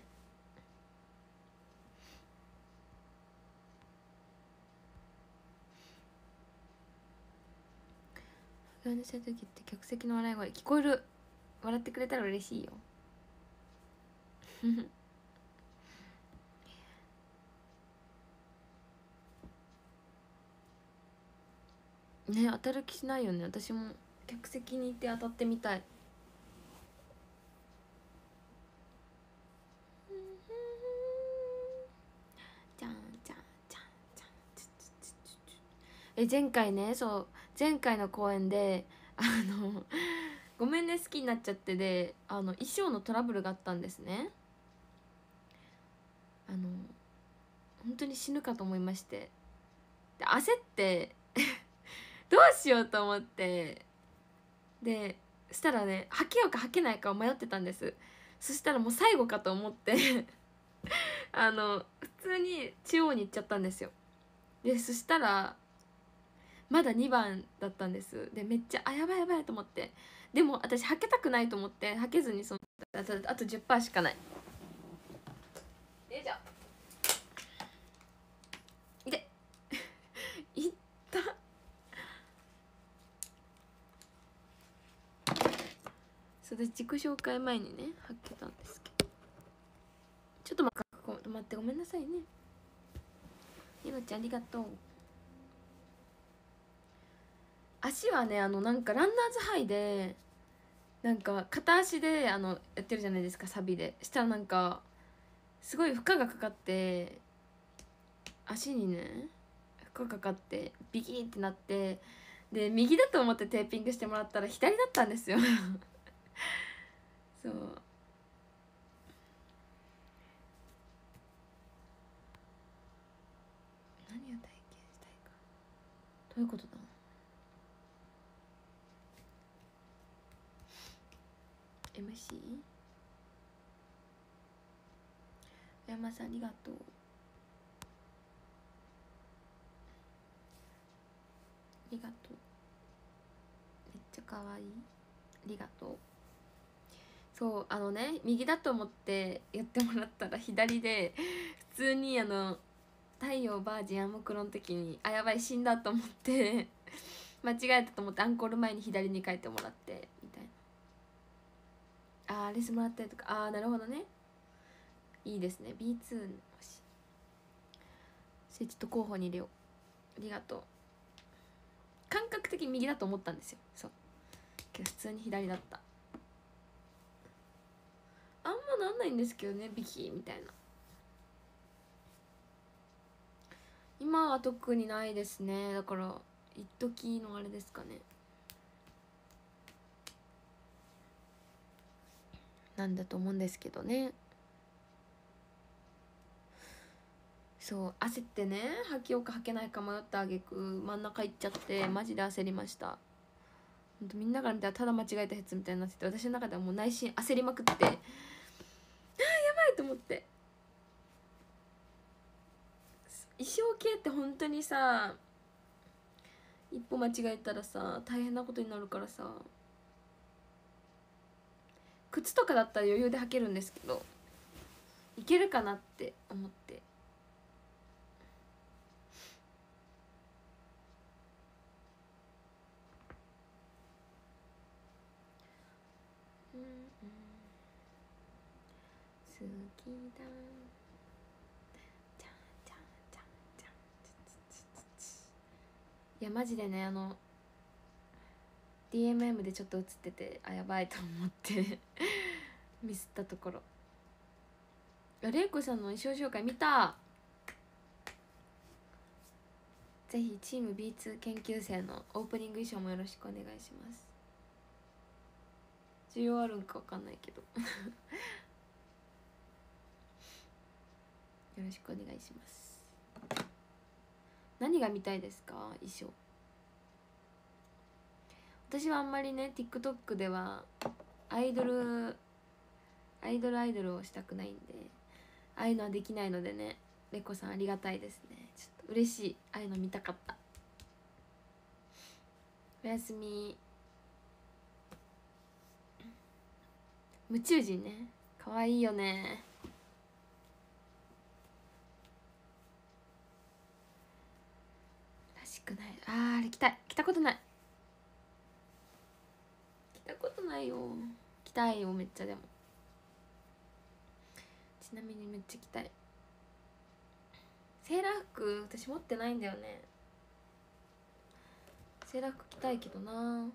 不安にした時って客席の笑い声聞こえる。笑ってくれたら嬉しいよね、当たる気しないよね。私も客席にいて当たってみたい。じゃんじゃんじゃんじゃん。前回ね、そう前回の公演でごめんね好きになっちゃってで衣装のトラブルがあったんですね。本当に死ぬかと思いまして、で焦ってどうしようと思って、でしたらね履けようか履けないかを迷ってたんです。そしたらもう最後かと思って普通に中央に行っちゃったんですよ。でそしたらまだ2番だったんです。でめっちゃやばいやばいと思って、でも私履けたくないと思って履けずにあと10%しかない。よいしょ、いていったそれで自己紹介前にね履けたんですけど、ちょっと待ってごめんなさいね。りのちゃんありがとう。足はねなんかランナーズハイでなんか片足でやってるじゃないですかサビで。したらなんかすごい負荷がかかって足にね負荷かかってビキーってなって、 で右だと思ってテーピングしてもらったら左だったんですよそう、何を体験したいか、どういうことだ。MC 山さんありがとう。ありがとう、めっちゃ可愛い、ありがとう。そう右だと思ってやってもらったら左で普通に太陽バージンアムクロの時にあやばい死んだと思って間違えたと思ってアンコール前に左に書いてもらってみたいな、レスもらったりとか、なるほどね、いいですね。 B2 それちょっと候補に入れよう。ありがとう。感覚的に右だと思ったんですよ。そうけど普通に左だった。あんまなんないんですけどね、ビキみたいな。今は特にないですね。だから一時のあれですかね。なんだと思うんですけどね。そう焦ってね、履きようか履けないか迷ったあげく真ん中行っちゃってマジで焦りました。ほんとみんなから見たらただ間違えたやつみたいになってて、私の中ではもう内心焦りまくってやばいと思って。衣装系って本当にさ、一歩間違えたらさ大変なことになるからさ、靴とかだったら余裕で履けるんですけど、いけるかなって思って。うんうん、好きだいやマジでね、DMM でちょっと映っててやばいと思ってミスったところ。れいこさんの衣装紹介見た。ぜひチーム B2 研究生のオープニング衣装もよろしくお願いします。需要あるんか分かんないけどよろしくお願いします。何が見たいですか、衣装。私はあんまりね TikTok ではアイドルをしたくないんで、ああいうのはできないのでね、れこさんありがたいですね。ちょっと嬉しい、ああいうの見たかった。おやすみ。夢中人ね、かわいいよね。らしくない。あれ来たことない、来たことないよ。来たいよめっちゃ。でもちなみにめっちゃ来たい。セーラー服私持ってないんだよね。セーラー服着たいけどな。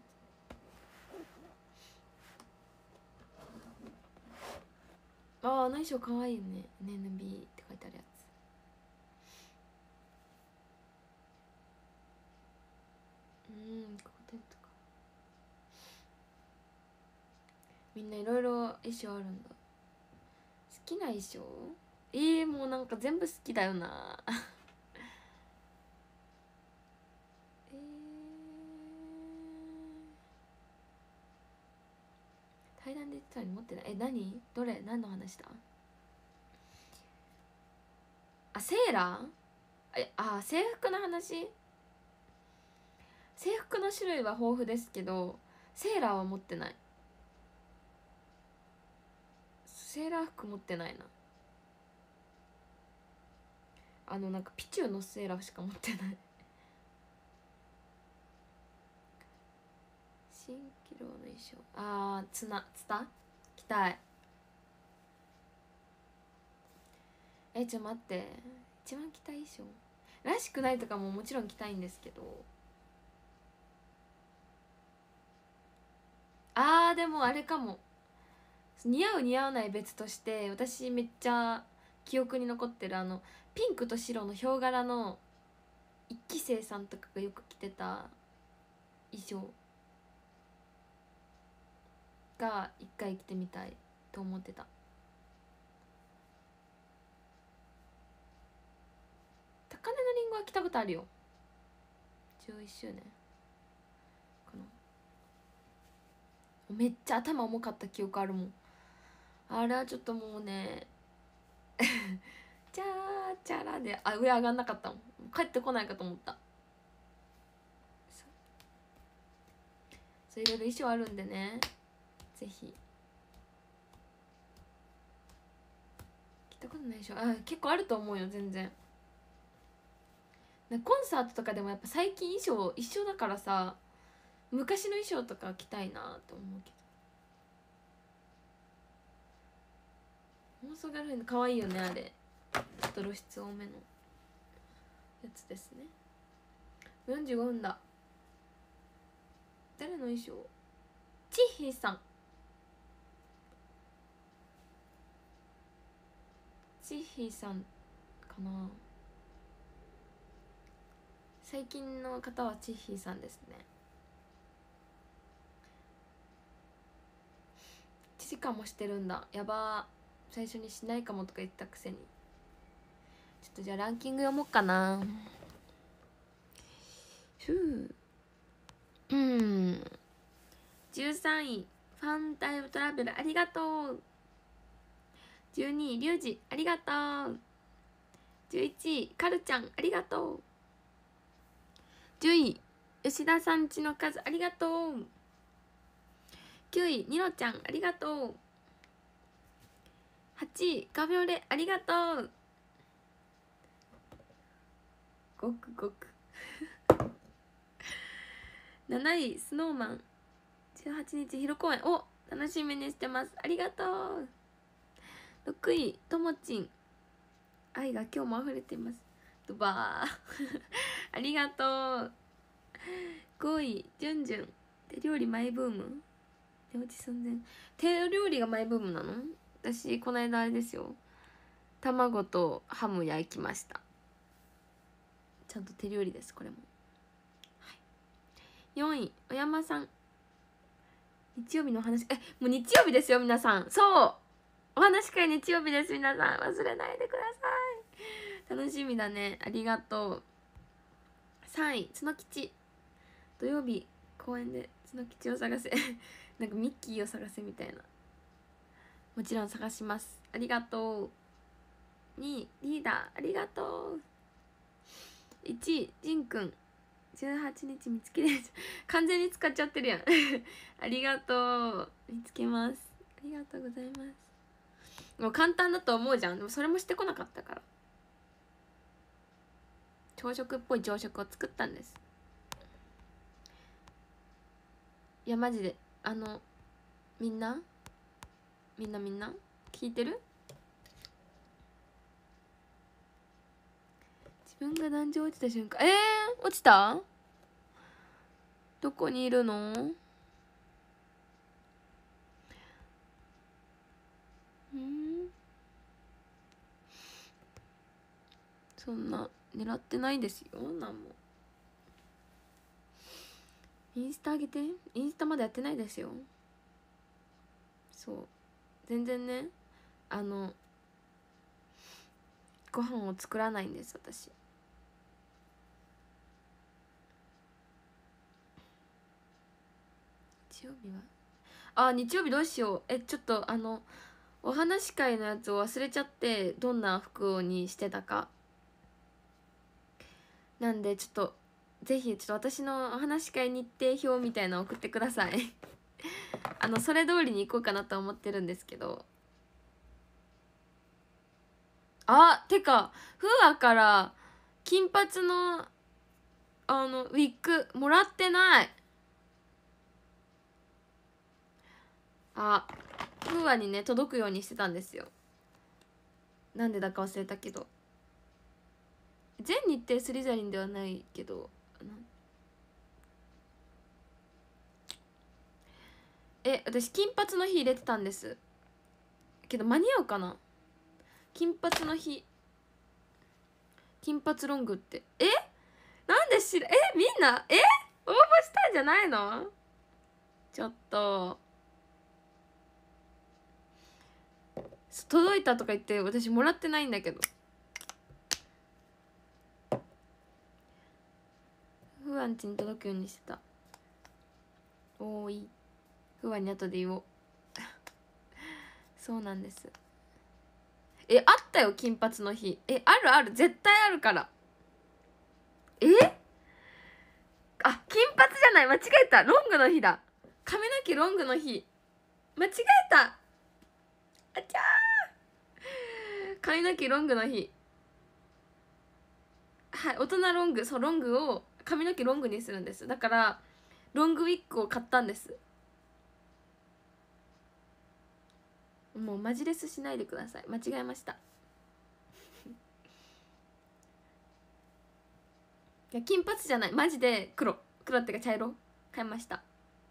あの衣装かわいいよね。 NNB って書いてあるやつ。ここでとかみんないろいろ衣装あるんだ。好きな衣装もうなんか全部好きだよな対談で言ってたのに持ってない。何の話だ。セーラー制服の話。制服の種類は豊富ですけどセーラーは持ってない。セーラー服持ってないな。なんかピチューのセーラーしか持ってない蜃気楼の衣装、ツタ着たい。ちょっと待って、一番着たい衣装らしくないとかももちろん着たいんですけど、でもあれかも。似合う似合わない別として私めっちゃ記憶に残ってるピンクと白のヒョウ柄の一期生さんとかがよく着てた衣装が一回着てみたいと思ってた。高根のりんごは着たことあるよ。11周年かな。めっちゃ頭重かった記憶あるもん。あれはちょっともうねチャーチャラで上上がんなかったもん。帰ってこないかと思った。そういろいろ衣装あるんでね、ぜひ。着たことないでしょ。結構あると思うよ。全然コンサートとかでもやっぱ最近衣装一緒だからさ、昔の衣装とか着たいなと思うけど。妄想ガールフレンド可愛いよね。あれちょっと露出多めのやつですね。45分だ。誰の衣装？ちひさん。ちひさんかな。最近の方はちひさんですね。1時間もしてるんだ。やばー。最初にしないかもとか言ったくせに。ちょっとじゃあランキング読もうかな。13位ファンタイムトラベルありがとう。12位リュウジありがとう。11位カルちゃんありがとう。10位吉田さんちの数ありがとう。9位ニノちゃんありがとう。8位カフェオレありがとう。ごくごく7位スノーマン18日昼公演お楽しみにしてます。ありがとう。6位ともちん愛が今日も溢れています。ドバーありがとう。5位じゅんじゅん手料理マイブーム。寝落ち寸前。手料理がマイブームなの？私この間あれですよ、卵とハム焼きました。ちゃんと手料理ですこれも。はい、4位お山さん日曜日のお話。もう日曜日ですよ皆さん。そうお話会日曜日です。皆さん忘れないでください。楽しみだね。ありがとう。3位角吉土曜日公園で角吉を探せなんかミッキーを探せみたいな。もちろん探します。ありがとう。2位リーダーありがとう。1位ジンくん18日見つけです完全に使っちゃってるやんありがとう。見つけます。ありがとうございます。もう簡単だと思うじゃん。でもそれもしてこなかったから、朝食っぽい朝食を作ったんです。いやマジでみんな聞いてる？自分が壇上落ちた瞬間落ちた？どこにいるの？そんな狙ってないですよ。なんもインスタ上げて。インスタまでやってないですよ。そう全然ねご飯を作らないんです私。日曜日は日曜日どうしよう。ちょっとお話し会のやつを忘れちゃって、どんな服にしてたか。なんでちょっとぜひちょっと私のお話し会日程表みたいなの送ってくださいそれ通りに行こうかなと思ってるんですけど。てかフーアから金髪のウィッグもらってない。フーアにね届くようにしてたんですよ。なんでだか忘れたけど。全日程スリザリンではないけど私金髪の日入れてたんですけど間に合うかな。金髪の日金髪ロングってなんでみんな応募したんじゃないの？ちょっと届いたとか言って私もらってないんだけど。フアンチに届くようにしてた。おーい、フアンに後で言おう。そうなんです。あったよ、金髪の日。あるある、絶対あるから。あ、金髪じゃない、間違えた。ロングの日だ。髪の毛ロングの日。間違えた。あちゃー。髪の毛ロングの日。はい、大人ロング。そう、ロングを髪の毛ロングにするんです。だからロングウィッグを買ったんです。もうマジレスしないでください。間違えました。いや、金髪じゃない、マジで黒ってか茶色買いました。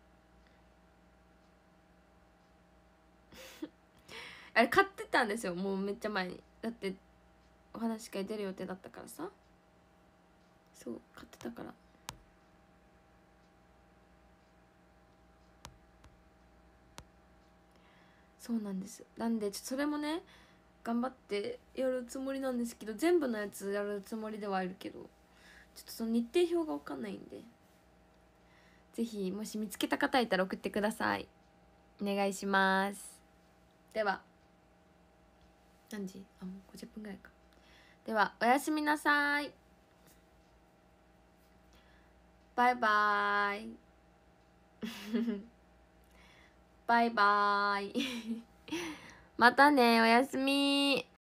あれ買ってたんですよ、もうめっちゃ前に。だってお話し会出る予定だったからさ。そう、買ってたから。そうなんです。なんでちょっとそれもね頑張ってやるつもりなんですけど、全部のやつやるつもりではいるけど、ちょっとその日程表が分かんないんで、ぜひもし見つけた方いたら送ってください。お願いします。では何時？もう50分ぐらいか。ではおやすみなさい。バイバーイ。バイバーイ。またね、おやすみ。